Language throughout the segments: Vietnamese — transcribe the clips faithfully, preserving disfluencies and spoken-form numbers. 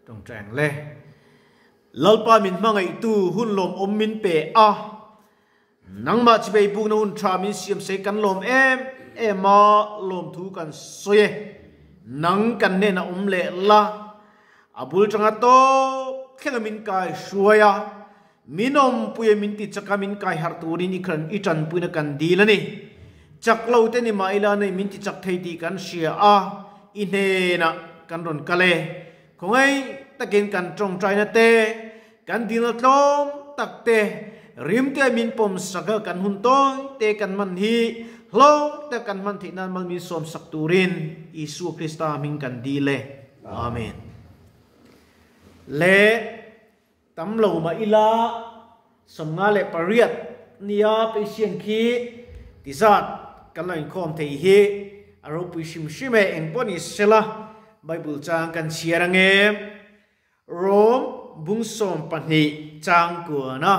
tong trang le lalpa min mangai tu hun lom om min pe a nang ma chi bei bu na hun tra min siam se kan lom em em ma lom thu kan soye nang kan ne na om le la abul changa to khenga min kai shuaya minom puye min ti chaka min kai har turi ni khan i chan puina kan dilani chaklo te ni maila nei min ti chak thei ti kan sia a ine na kan ron kale khongai takin kan trong trai na te kan dil tlom tak te rim te min pom saga kan hun toy te kan man hi hlo te kan man thi nan man min som sak turin Isu Krista min kan dile amen le tam lo ma ila som nga le pariat nia pe sian khi ti zat kan lain khom thei hi aro pu sim sime eng poni sela bible chang kan siarange rom bung som pani chang ku na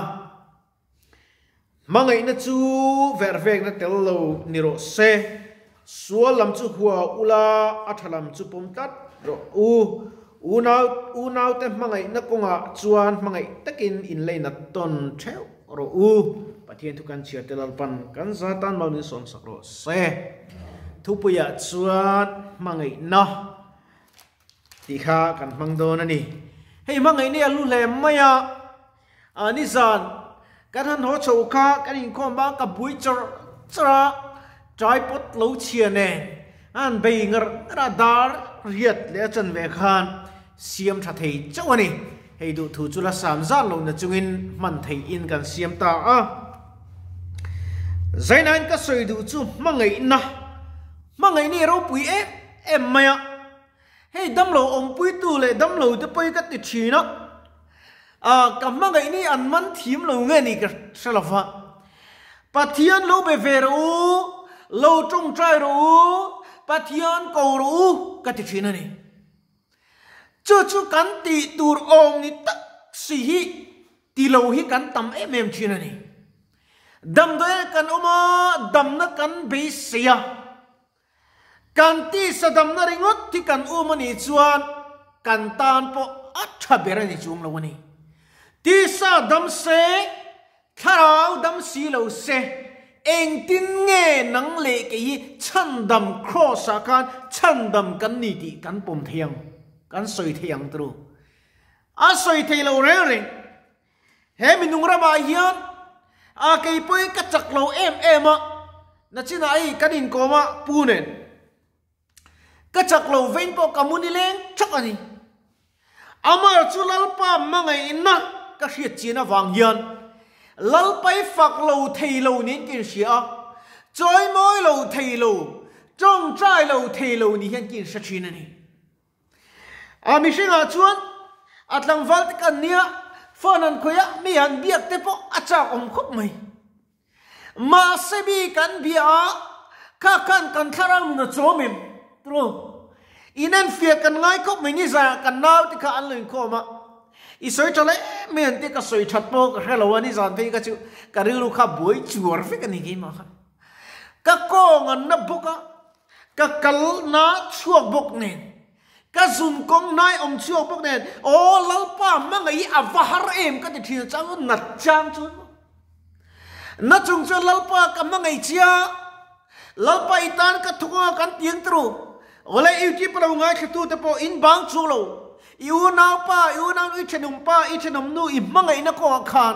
mangai na chu ver vek na tel lo niro se sualam chu huwa ula athalam chu pom tat ro u unau unau te mangai na konga chuan mangai takin in le na ton theu ro u pathian thu kan chia telal pan kan zatan mal ni som sak ro se thu puya chuan mangai na ti kha kan mang do na ni hei mangai ni alu le maya ani zan kan han ho chou kha kan in khom ba ka bui char chara trai pot lo chia ne an bei ngar radar riat le chan ve khan siam tha thei chawani hei du thu chula sam zan lo na chungin man thei in kan siam ta a zainan ka soi du chu mangai na mangai ni ro pui e em maya hei dam lo om pui tu le dam lo te poi ka ti thina a ka mangai ni an man thim lo nge ni ka salafa pathian lo be ver u lo trong trai ro pathian ko ro ka ti thina ni chu chu kan ti tur ong ni tak si hi ti lo hi kan tam em em thina ni dam do kan oma dam na kan be sia kan ti sa dam na ringot ti kan uma ni chuan kan tan po atha bera ni chung lo ni ti sa dam se tharau dam si lo se eng tin nge nang le ke hi chan dam cross a kan chan dam kan ni ti kan pom thiang kan soi thiang tru a soi thei lo re re he minung ra ba hian a kei poi ka chak lo em em a na china ai kan in ko ma pu nen ka chak lo vein po kamuni leng chak ani amar chu lalpa mangai na ka hriat china wang hian lalpai fak lo thei lo nin kin sia choi moi lo thei lo trong trai lo thei lo ni hian kin sa thina ni a mi singa chuan atlang wal te kan nia fanan khoya mi han biak te po acha om khop mai ma sebi kan bia ka kan kan tharang na chomim tro inan fia kan ngai khop mai ni za kan naw te kha an lin khoma i soi chale men te ka soi that po ka hello ani zan pe ka chu ka rilu kha boi chuar fe kan ni ki ma kha ka ko ngan na boka ka kal na chuak bok nen ka zum kong nai om chuak bok nen o lalpa mangai avahar em ka ti thil chang na chang chu na chung chu lalpa ka mangai chia lalpa itan ka thunga kan tiang tru ole yu ki pro ngai khatu te po in bang chu lo yu nau pa yu nau i chenum pa i chenum nu i mangai na ko khan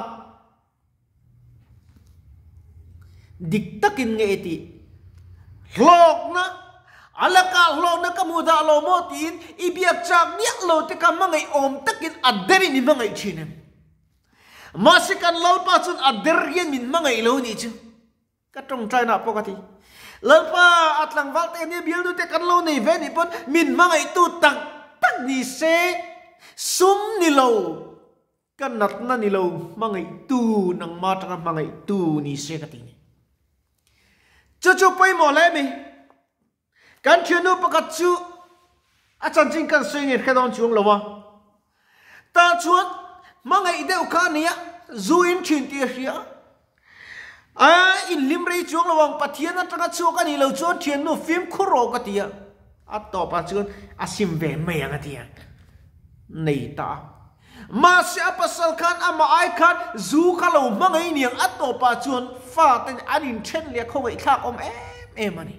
dik takin nge eti hlok na alaka hlok na kamuda lo mo tin i biak chak nia lo te ka mangai om takin aderi ni mangai chinem masikan lalpa chun ader yen min mangai lo ni chu ka tong trai na pokati lalpa atlang valte ni bial du te kan lo nei ve ni pon min mangai tu tak tak ni se sum ni lo kan nat na ni lo mangai tu nang ma tang mangai tu ni se ka ti ni chu chu pai mo le mi kan thianu pakat chu a chan ching kan swing it khadon chung lo wa ta chuan mangai de u kha nia zu in thin ti hria a in limrei chung lo wang pathian atanga chu ka ni lo chu thianu film khuro ka tia a to pa chuan a sim ve me anga tia nei ta ma se apasal khan ama ai khan zu khalo mangai niang atopa chuan fa ten anin then le khowei thak om em em ani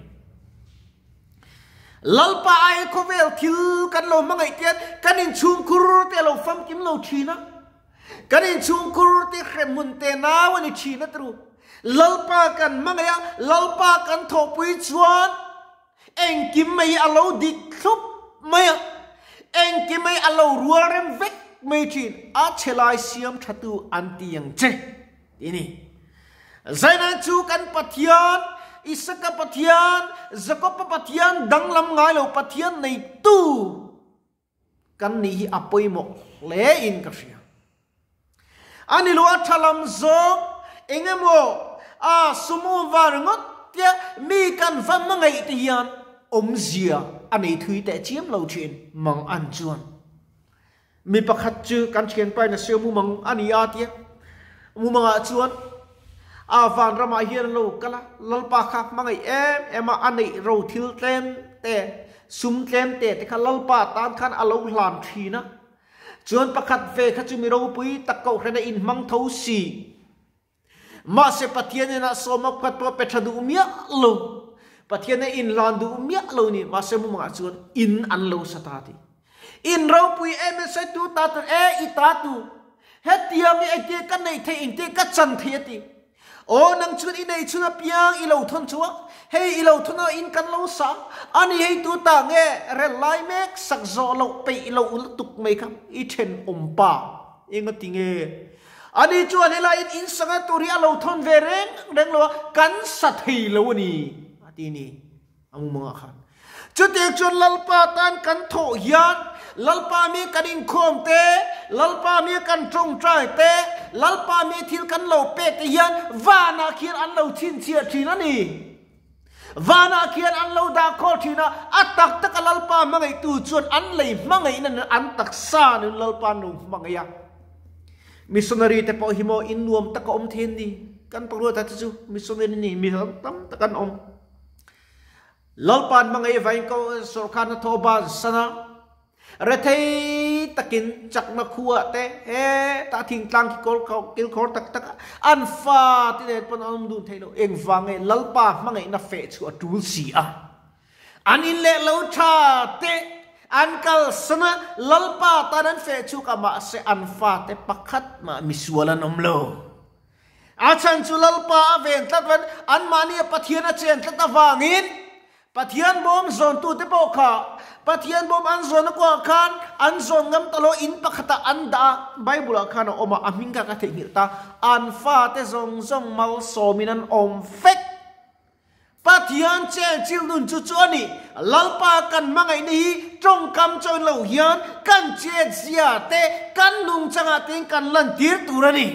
lalpa ai khovel thil kan lo mangai tian kanin chung kur te lo fam kim lo thina kanin chung kur te khremun te na wani thina tru lalpa kan mangaya lalpa kan thopui chuan eng kim mai alo dik thup mai eng kim mai alo ruarem vek mai thin a chelai siam thatu anti yang che ini zaina chu kan pathian isaka pathian zakopa pathian danglam ngai lo pathian nei tu kan ni apoi mo le in ka sia ani lo athalam zo engemo a sumu var ngot tia mi kan vam mangai tian om zia ani thui te chiam lo chin mang an chuan mi pakhat chu kan chen pai na siu mu mang ani a tia mu manga chuan a van rama hian lo kala lalpa kha mangai em ema ani ro thil tlem te sum tlem te te kha lalpa tan khan alo hlan thina chuan pakhat ve kha chu mi ro pui takko hrena in mang tho si ma se pathian na soma khat pa pethadu mia lo pathian in landu mia lo ni ma se mu manga chuan in an lo satati in ro pui em se tu ta tu e i ta tu hetia mi e te kan nei the in te ka chan the ti o nang chun i nei chuna piang i lo thon chuwa hei i lo thona in kan lo sa ani hei tu ta nge re lai mek sak zo lo pe i lo ul tuk mai kham i then om pa inga tinge ani chuan hela in in sanga turi a lo thon ve reng reng lo kan sa thei lo ni ati ni amu mga khan chu te chun lalpa tan kan tho hian lalpa mi kanin khom te lalpa mi kan trong trai te lalpa mi thil kan lo pe te hian vana khian an lo chin chia thina ni vana khian an lo da khol thina atak tak lalpa mangai tu chuan an lei mangai nan an tak sa ni lalpa nu mangaya missionary te po himo in nuam tak om then ni kan pagro ta chu missionary ni mi tam takan om lalpan mangai vain ko sorkhan thoba sana rethei takin chakna khuwa te he ta thing tlang ki kol kil khor tak tak an fa ti ne pon om dun thailo eng wange lalpa mangai na fe chu atul si a anin le lo tha te an kal sana lalpa tanan fe chu ka ma se an fa te pakhat ma miswalan om lo a chan chu lalpa aven tlatwan an mani pathian a chen tlat awangin pathian bom zon tu te po kha pathian bom an zon ko khan an zon ngam talo in pakhata an da bible khan oma aminga ka the ngil ta an fa te zong zong mal sominan om fek pathian chen chil nun chu chu ani lalpa kan mangai ni trong kam chon lo hian kan che zia te kan nung changa ting kan lan tir turani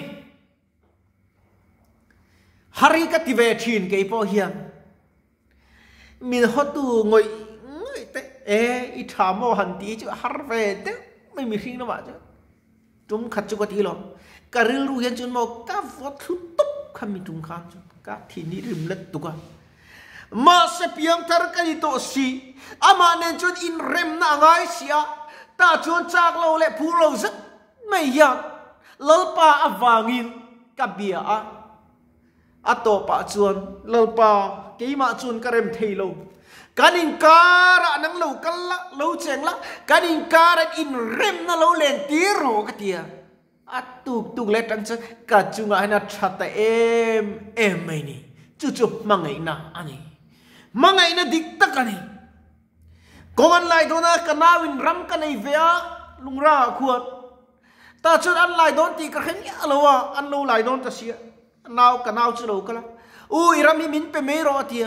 hari ka ti ve thin ke po hian min hotu ngoi ngoi te e i thamo han ti chu har ve te mai mi hring na ma chu tum khat chu ko ti lo karil ru hian chun mo ka vot thu tup khami tum khan chu ka thi ni rim let tu ka ma se piang tar ka ni to si ama nen chun in rem na ngai sia ta chun chak lo le phu lo zat mai ya lalpa awangin ka bia a atopa chuan lalpa keima chun karem theilo kanin kara nang lo kala lo chengla kanin kara in rem na lo len tiro katia atuk tuk le tang cha ka chunga hana thata em em mai ni chu chu mangai na ani mangai na dik tak ani kongan lai dona kanawin ram kanai vea lungra khuat ta chun an lai don ti ka khen ya lowa an lo lai don ta sia naw kanaw chu lo kala u irami min pe me ro atia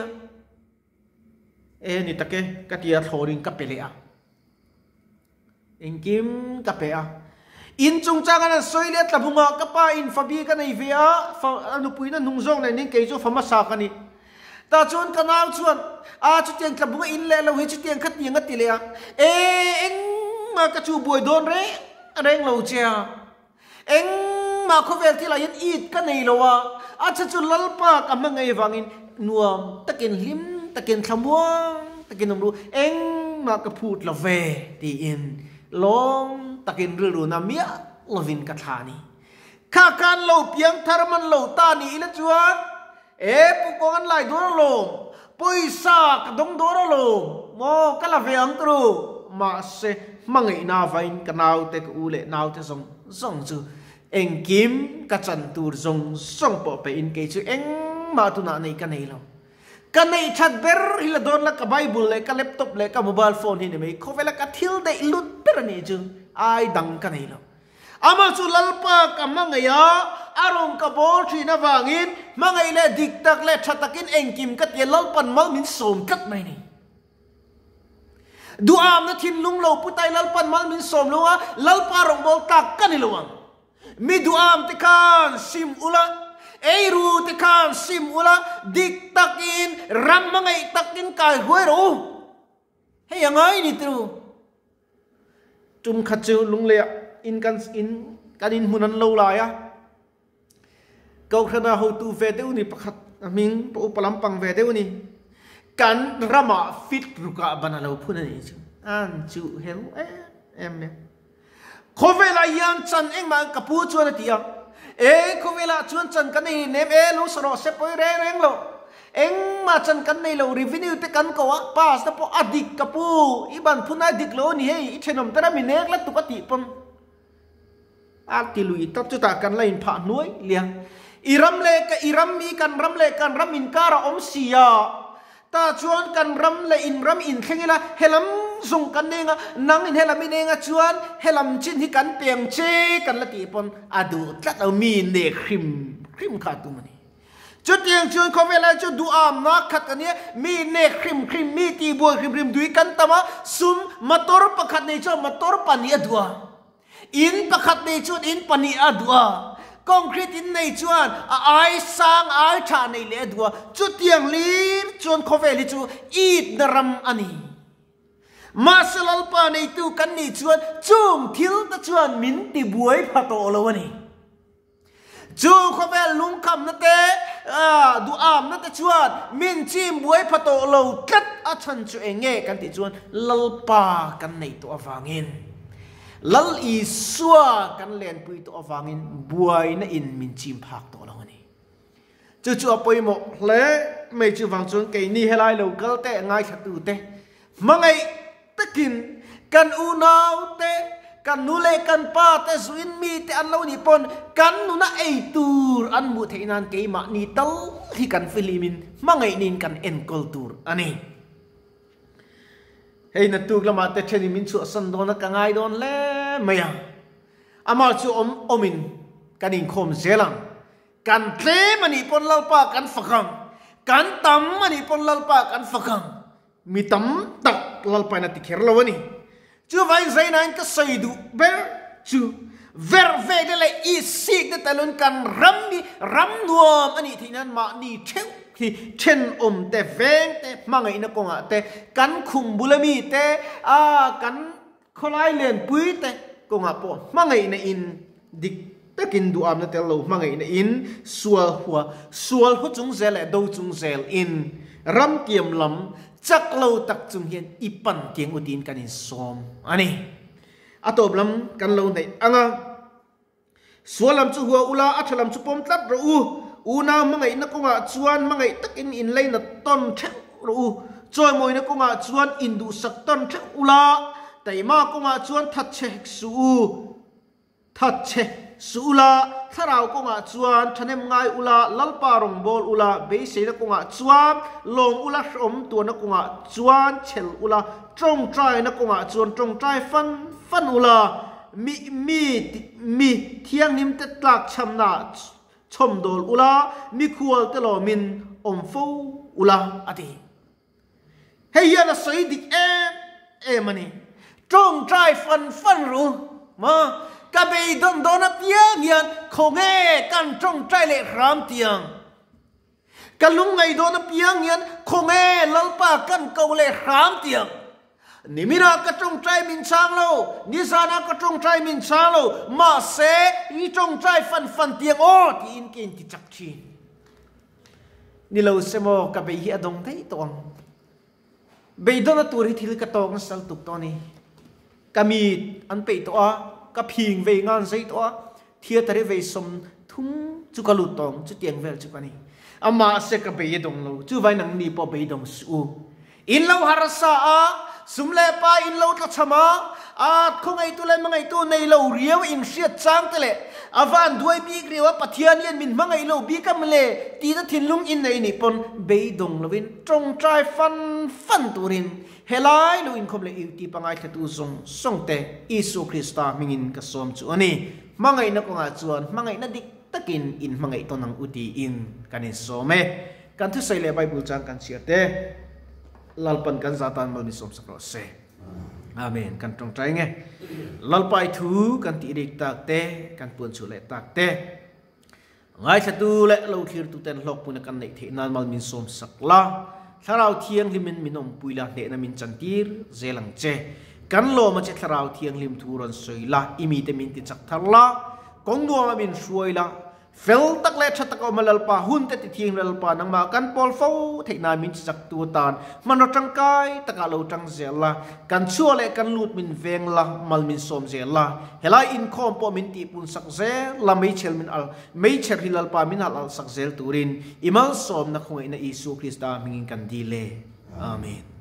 e ni take katia thoring ka pelea engkim ka pea in chung changa na soile tlabunga ka pa in fabi ka nei vea anu puina nungzong na ning keizo fama sa kani ta chon kanaw chuan a chu tiang tlabunga in le lo hi chu tiang khat tiang atilea e eng ma ka chu boi don re reng lo chia eng ma khovel ti la yin it ka nei lowa a chu chu lalpa ka mangai wangin nuam takin lim takin thamuang takin umru eng ma ka phut la ve ti in long takin riru na mia lovin kathani kha kan lo piang tharman lo ta ni ila chuan e pu kon lai do lo poisa ka dong do lo mo kala veang tru ma se mangai na vain kanau te ku le nau te song song chu eng kim ka chan tur zong song po pe in ke chu eng ma tu na nei ka nei lo ka nei chat ber hila don la ka bible le ka laptop le ka mobile phone hi ne mai ko vela ka thil de lut per ni chu ai dang ka nei lo ama chu lalpa ka mangaya arong ka bol thi na wangin mangai le dik tak le thatakin eng kim ka te lalpan mal min som kat mai ni duam na thin lung lo putai lalpan mal min som lo lalpa rong bol tak ka ni lawang mi duam te kan sim ula eiru te kan sim ula dik takin ram mangai takin kai hoi ro hey angai ni tru tum khachu lung le in kan in kanin hunan lo la ya kau khana ho tu ve deu ni pakhat aming po palampang ve deu ni kan rama fit ruka banalo phuna ni chu an chu hel em ne khovela yan chan eng ma kapu chuan atia e khovela chuan chan kan nei nem e lu soro se poi re reng lo eng ma chan kan nei lo revenue te kan ko pas na po adik kapu iban phuna dik lo ni hei i thenom tara mi nek la tukati pon atilui tat chu ta kan lain pha nuai liang iram le ka iram mi kan ram le kan ram in kara om sia ta chuan kan ram le in ram in thengila helam zung kan nenga nang in helam inenga chuan helam chin hi kan piang che kan la ti pon adu tlat au mi ne khrim khrim kha tu mani chu tiang chuan khovela chu du am na khat kan ne mi ne khrim khrim mi ti bo khrim khrim dui kan tama sum motor pakhat nei chu motor pani adua in pakhat nei chu in pani adua concrete in nei chuan a ai sang ai tha nei le adua chu tiang lir chuan khoveli chu eat daram ani masalal pa nei tu kan ni chuan chung thil ta chuan min ti buai phato lo ani chu khovel lung kham na te a du am na te chuan min chim buai phato lo tat a chan chu enge kan ti chuan lalpa kan nei to awangin lal i suwa kan len pui to awangin buai na in min chim phak to lo ani chu chu apoi mo hle me chu wang chuan ke ni helai lo kal te ngai thatu te mangai takin kan u nau te kan nu le kan pa te zuin mi te an lo ni pon kan nu na ei tur an mu theinan ke ma ni tal hi kan filimin mangai nin kan en kultur ani hey na tu lama te theni min chu san don na kangai don le maya ama chu om omin kanin khom zelang kan tle mani pon lalpa kan fakang kan tam mani pon lalpa kan fakang mi tam tak lalpa na tikher lawani chu vai zaina ka saidu ber chu ver ve de le i sik de talun kan ram ni ram nuam ani thinan ma ni theu hi chen om te veng te mangai na konga te kan khum bulami te a kan kholai len pui te konga po mangai na in dik takin du am na tel lo mangai na in sual hua sual hu chung zel do chung zel in ram kiam lam chak lo tak chung hian ipan tiang udin kanin som ani atop lam kan lo nei anga sualam chu hua ula athalam chu pom tlat ro u una mangai na konga chuan mangai takin in leina ton the ro u choi moi na konga chuan indu sak ton the ula taima konga chuan that che su that che sula tharau konga chuan thanem ngai ula lalpa rong bol ula be se na konga chuan long ula som tu na konga chuan chel ula trong trai na konga chuan trong trai fan fan ula mi mi mi thiang nim te tlak chamna chom dol ula mi khual te lo min om fo ula ati hey ya na soi dik e e mani trong trai fan fan ru ma ka be don don na piang yan khonge kan trong trai le ram tiang ka lung ngai don na piang yan khonge lalpa kan ko le ram tiang nimina ka trong trai min sang lo ni sana ka trong trai min sang lo ma se i trong trai fan fan tiang o ti in kin ti chak chi ni lo se mo ka be hi adong thei tong be don na tur hi thil ka tong sal tuk to ni kami an pe to a กับพิงเวงานใจตัวเทียตระเวสมทุ่งจุกลุตองจุเตียงเวลจุกันนี่อามาเสกเบยดงโลจุไว้นังนี่ปอเบยดงสูอินเลวฮาร์ซาสุมเลปาอินเลวทัชมาอาคงไอตัวเลมังไอตัวในเลวเรียวอินเชียจางตะเลอาวันด้วยบีกเรียวปัทยานียนมินมังไอเลวบีกัมเลตีตะทินลุงอินในนี่ปนเบยดงโลวินจงใจฟันฟันตูรินเฮลัยลุอินคมเลอิวตีปังไอทะตูซงซงเตอิสุคริสตามิงินกสมจุอันนี้มังไอนักงาจวนมังไอนัดิกตะกินอินมังไอตัวนังอุตีอินกันนิสเมกันทุใส่เลไบบูจังกันเชียเตลลปันกันซาตานมัลมิสมสักรอเซอาเมนกันตรงใจไงลลไปทูกันติริกตักเตกันปวนสุเลตักเตไงสตูเลเราคิดตุเตนหลอกปุนกันในเทนานมัลมิสมสักลาถ้าเราเที่ยงลิมินมินอมปุยลาเดนมินจันทีร์เจลังเจกันโลมาเจถ้าเราเที่ยงลิมทูรอนสวยละอิมีเตมินติจักทัลละกงดัวมามินสวยละเฟลตักเล็ดชัดตะกอมาลลปาหุ่นเตติเทียงลลปานังมากันปอลฟูเทนามินจักตัวตานมันรจังกายตะกาลูจังเจละกันชัวเล็กันลูดมินเวงละมัลมินสมเจละเฮลาอินคอมปอมินตีปุนสักเจละไม่เชลมินอัลไม่เชลฮิลลปามินอัลสักเจลตูรินอิมัลสมนักหงอินอิสุคริสตามิงกันดีเลอาเมน